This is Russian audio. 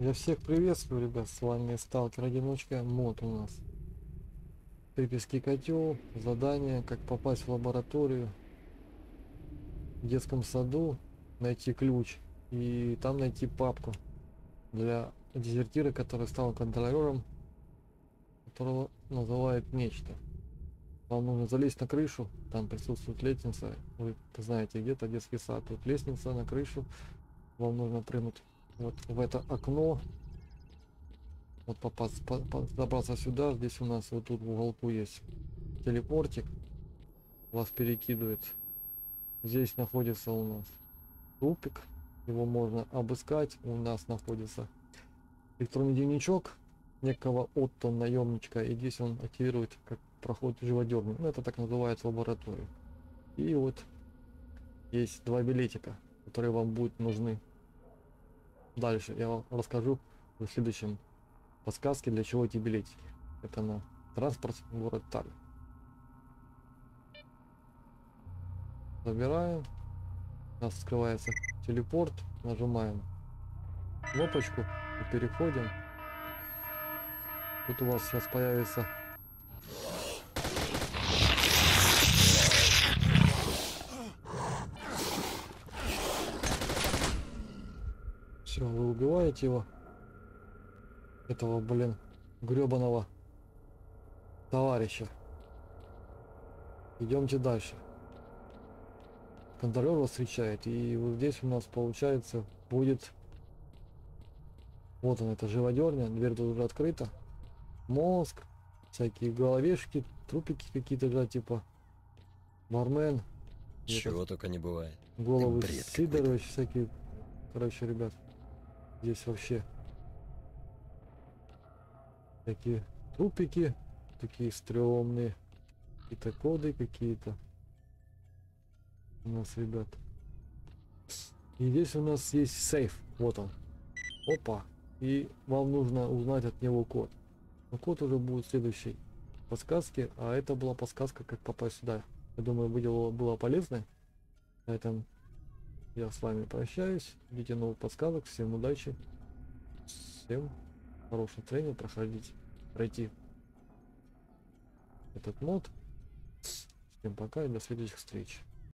Я всех приветствую, ребят, с вами Сталкер Одиночка, мод у нас. Приписки котел, задание, как попасть в лабораторию, в детском саду, найти ключ и там найти папку для дезертира, который стал контролером, которого называют нечто. Вам нужно залезть на крышу, там присутствует лестница, вы знаете где-то детский сад, тут лестница на крышу, вам нужно прыгнуть вот в это окно. Вот попасть, забраться сюда. Здесь у нас вот тут в уголку есть телепортик. Вас перекидывает. Здесь находится у нас тупик. Его можно обыскать. У нас находится электронный дневничок некого Отто наемничка. И здесь он активирует как проход живодерный. Ну, это так называется лабораторию. И вот есть два билетика, которые вам будут нужны. Дальше я вам расскажу в следующем подсказке, для чего эти билетики. Это на транспорт в город Таллин. Забираем. У нас скрывается телепорт. Нажимаем кнопочку и переходим. Тут у вас сейчас появится все, вы убиваете его, этого, блин, гребаного товарища. Идемте дальше. Контролер вас встречает, и вот здесь у нас получается будет, вот он, это живодерня, дверь тут уже открыта, мозг, всякие головешки, трупики какие-то, да, типа бармен, Чего только не бывает. головы Бред Сидорович, всякие, короче, ребят, здесь вообще такие трупики, такие стрёмные, какие-то коды какие-то у нас, ребят. И здесь у нас есть сейф, вот он. Опа. И вам нужно узнать от него код. Но код уже будет в следующей подсказке, а это была подсказка, как попасть сюда. Я думаю, видео было полезное. На этом я с вами прощаюсь. Ждите новых подсказок. Всем удачи. Всем хорошего тренинга пройти этот мод. Всем пока и до следующих встреч.